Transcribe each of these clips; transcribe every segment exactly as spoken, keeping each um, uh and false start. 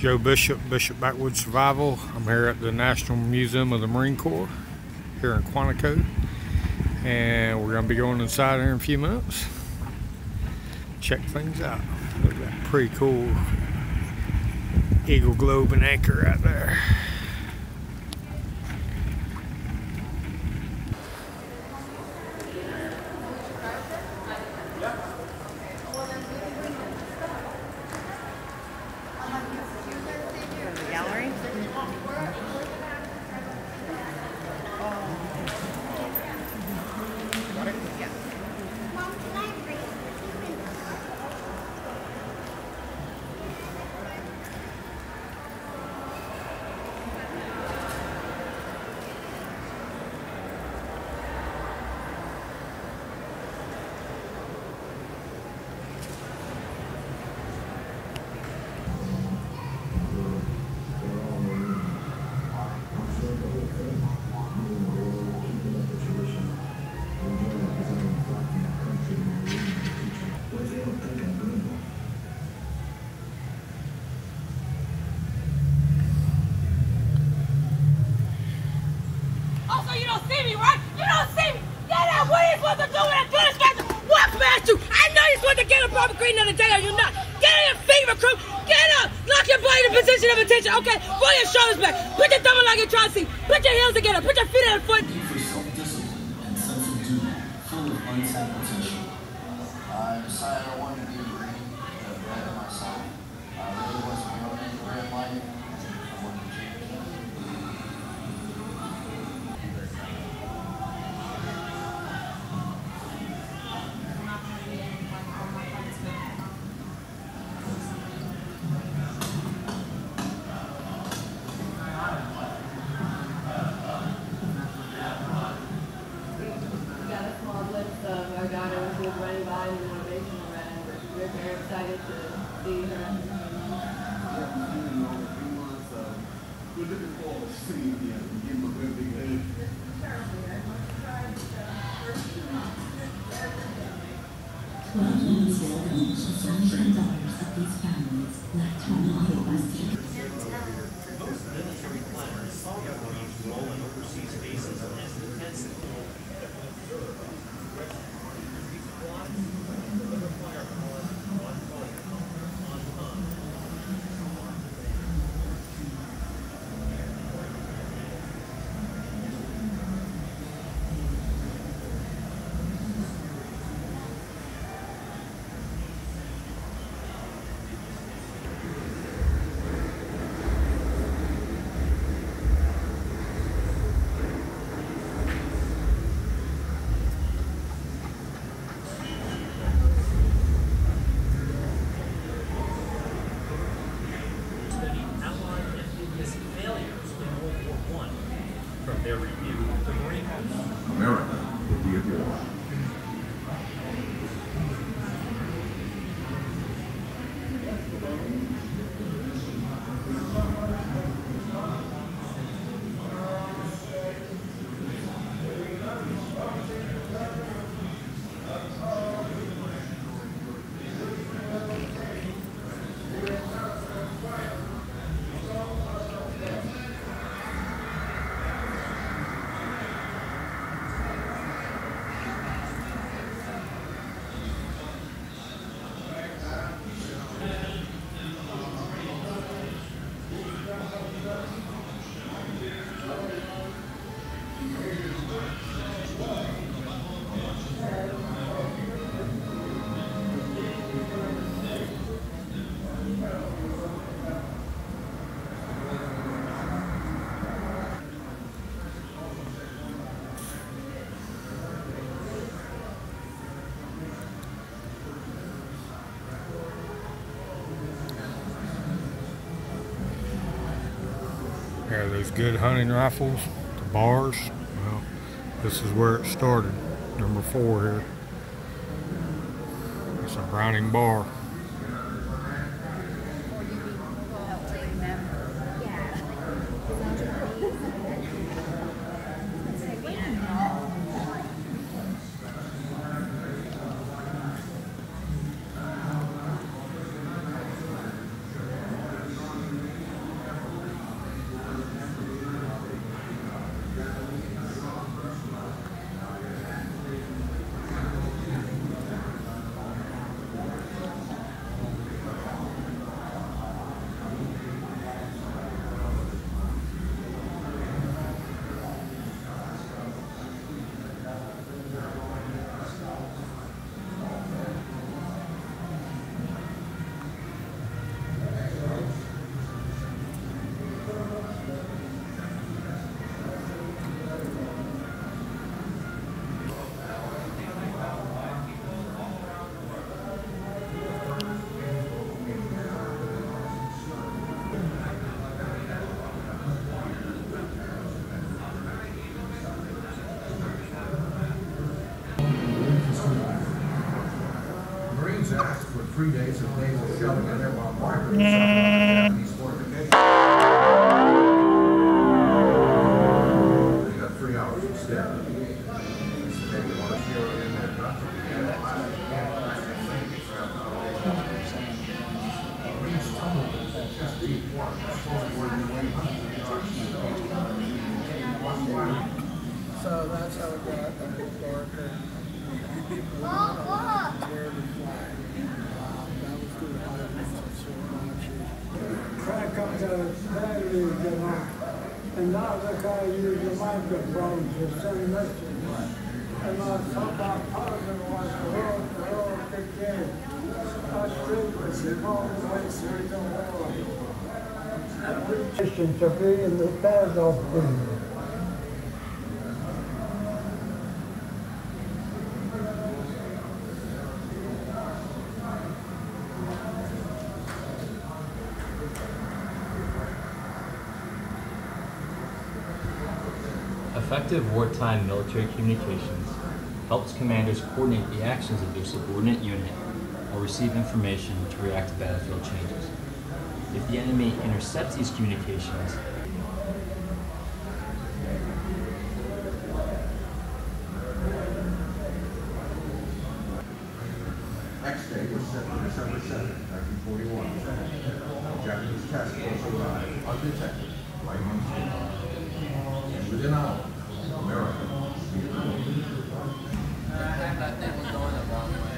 Joe Bishop, Bishop Backwoods Survival. I'm here at the National Museum of the Marine Corps here in Quantico, and we're going to be going inside here in a few minutes. Check things out. Look at that pretty cool Eagle Globe and anchor right there. Okay, pull your shoulders back. Put your thumb like you're trying to see. Put your heels together. Put your feet at the foot. For self-discipline and sense of duty, full of unsaid potential. I decided I wanted to be a Marine to better myself. I really wasn't going to career in life. I wanted to change that. Their review of the Marine Corps. America will be at war. Yeah, those good hunting rifles, the bars. Well, this is where it started. Number four here. It's a Browning bar. So that's how it got a big darker. People wanted to tear the flag. Um, that was through the violence of Sriracha. Try to come to the stand, you know, and now they got to use the microphone to send messages. And I thought about Parliament was the world, the world big game. I think it's the wrong way through the world. Christian to be in the bed of them. Effective wartime military communications helps commanders coordinate the actions of their subordinate unit or receive information to react to battlefield changes. If the enemy intercepts these communications, Next day was set for December seventh, nineteen forty-one. Japanese task force arrived undetected right on scene. And within hours, America That thing was going the wrong way.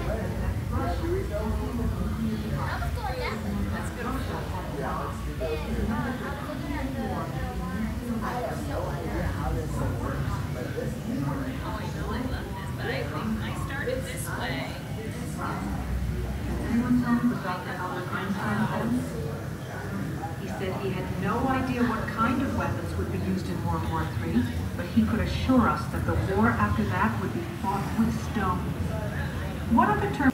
He said he had no idea what kind of weapons would be used in World War Three, but he could assure us that the war after that would be fought with stones. What other term?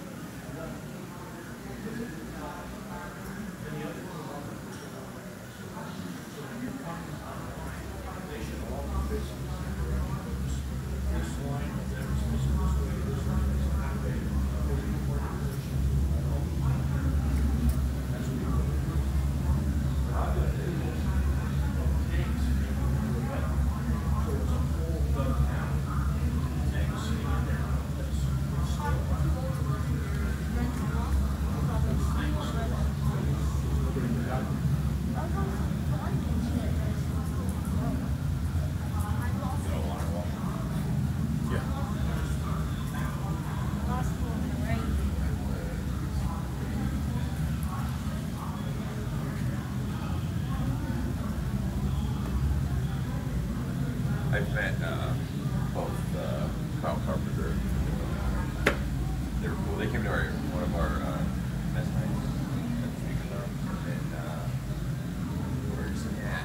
I've met uh, both uh, Kyle Carpenter. They were cool. They came to our one of our uh, best nights at the Speaker Dome, and uh, we were just yeah.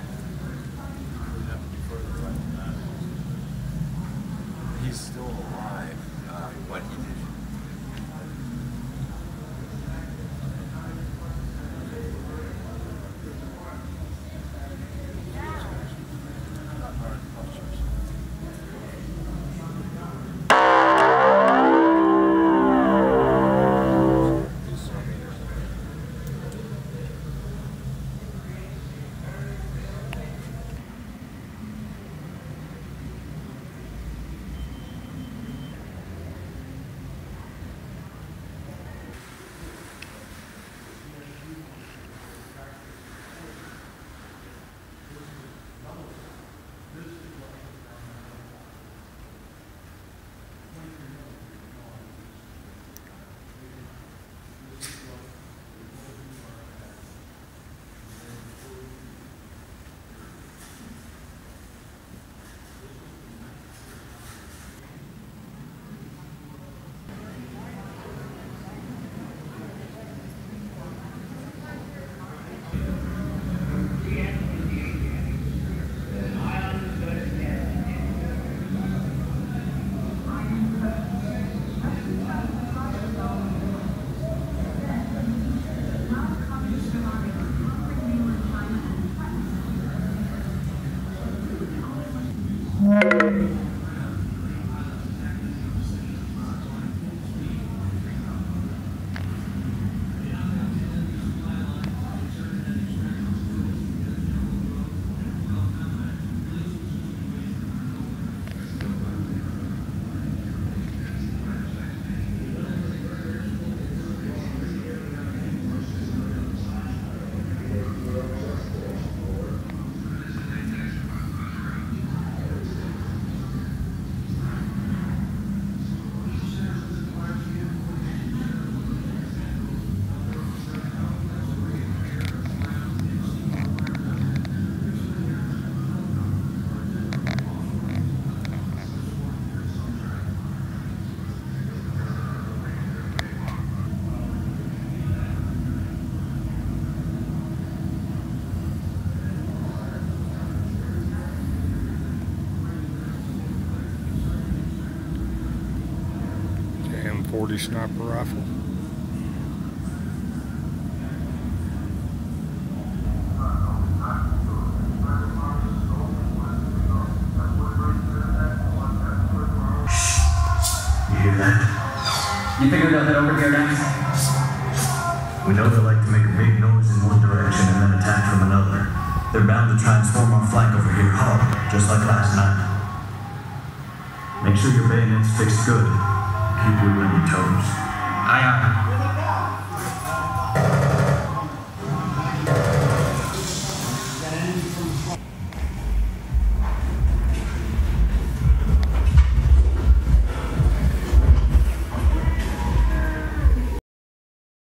He's still alive. Uh, what he did. forty sniper rifle. You hear that? You figured out that over here next? We know they like to make a big noise in one direction and then attack from another. They're bound to try and swarm our flank over here hard, just like last night. Make sure your bayonet's fixed good. Keep you on your toes. Aye, aye.